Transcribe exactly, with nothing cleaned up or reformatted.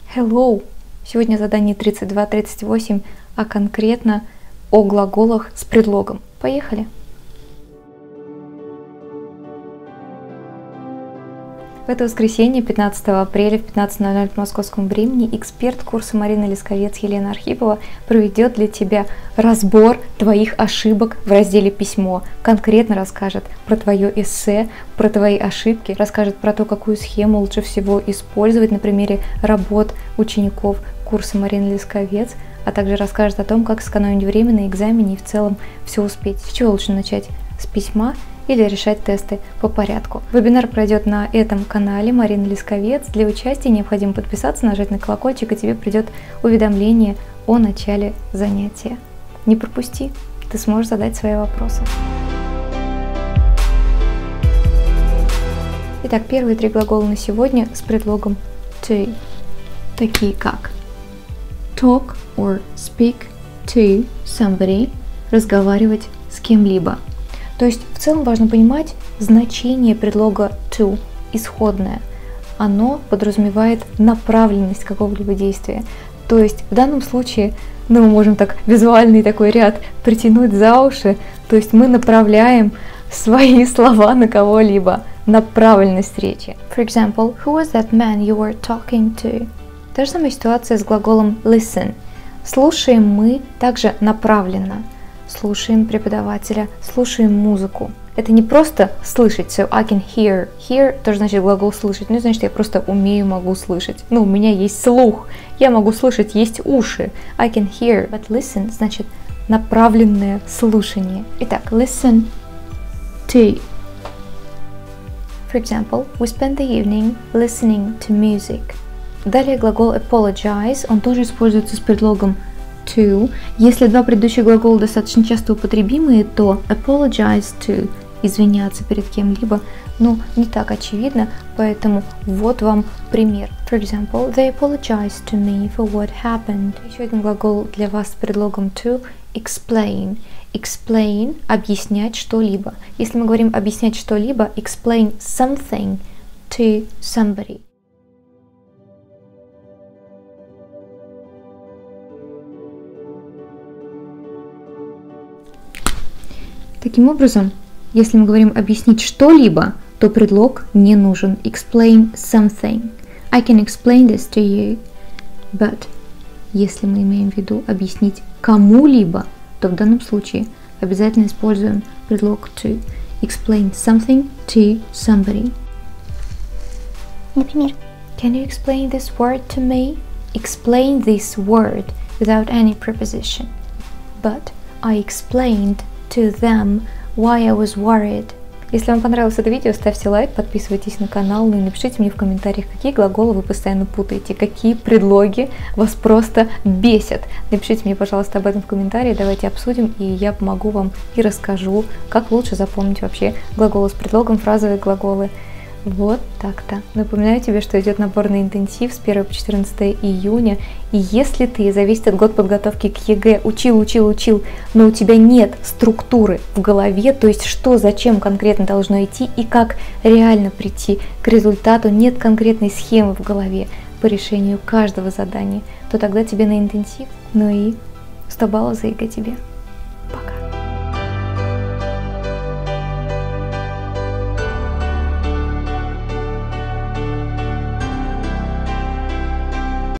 Hello! Сегодня задание тридцать два тридцать восемь, а конкретно о глаголах с предлогом. Поехали! В это воскресенье, пятнадцатого апреля в пятнадцать ноль ноль по московскому времени, эксперт курса Марина Лисковец Елена Архипова проведет для тебя разбор твоих ошибок в разделе «Письмо». Конкретно расскажет про твое эссе, про твои ошибки, расскажет про то, какую схему лучше всего использовать на примере работ учеников курса Марина Лисковец, а также расскажет о том, как сэкономить время на экзамене и в целом все успеть. С чего лучше начать? С письма или решать тесты по порядку. Вебинар пройдет на этом канале Марина Лисковец. Для участия необходимо подписаться, нажать на колокольчик, и тебе придет уведомление о начале занятия. Не пропусти, ты сможешь задать свои вопросы. Итак, первые три глагола на сегодня с предлогом to, такие как talk or speak to somebody, разговаривать с кем-либо. То есть в целом важно понимать значение предлога to, исходное. Оно подразумевает направленность какого-либо действия. То есть в данном случае, ну, мы можем так визуальный такой ряд притянуть за уши, то есть мы направляем свои слова на кого-либо, направленность речи. For example, who was that man you were talking to? Та же самая ситуация с глаголом listen. Слушаем мы также направленно. Слушаем преподавателя, слушаем музыку. Это не просто слышать, so I can hear. Hear тоже значит глагол слышать, ну значит я просто умею, могу слышать. Ну, у меня есть слух, я могу слышать, есть уши. I can hear, but listen значит направленное слушание. Итак, listen to. For example, we spent the evening listening to music. Далее глагол apologize, он тоже используется с предлогом to. Если два предыдущих глагола достаточно часто употребимые, то apologize to, извиняться перед кем-либо, ну, не так очевидно, поэтому вот вам пример. For example, they apologized to me for what happened. Еще один глагол для вас с предлогом to, explain. Explain – объяснять что-либо. Если мы говорим объяснять что-либо, explain something to somebody. Таким образом, если мы говорим объяснить что-либо, то предлог не нужен. Explain something. I can explain this to you. But если мы имеем в виду объяснить кому-либо, то в данном случае обязательно используем предлог to. Explain something to somebody. Например, can you explain this word to me? Explain this word without any preposition. But I explained to them why I was worried. Если вам понравилось это видео, ставьте лайк, подписывайтесь на канал, ну и напишите мне в комментариях, какие глаголы вы постоянно путаете, какие предлоги вас просто бесят. Напишите мне, пожалуйста, об этом в комментарии, давайте обсудим, и я помогу вам и расскажу, как лучше запомнить вообще глаголы с предлогом, фразовые глаголы. Вот так-то. Напоминаю тебе, что идет набор на интенсив с первого по четырнадцатое июня. И если ты за весь этот год подготовки к ЕГЭ учил, учил, учил, но у тебя нет структуры в голове, то есть что, зачем конкретно должно идти и как реально прийти к результату, нет конкретной схемы в голове по решению каждого задания, то тогда тебе на интенсив, ну и сто баллов за ЕГЭ тебе.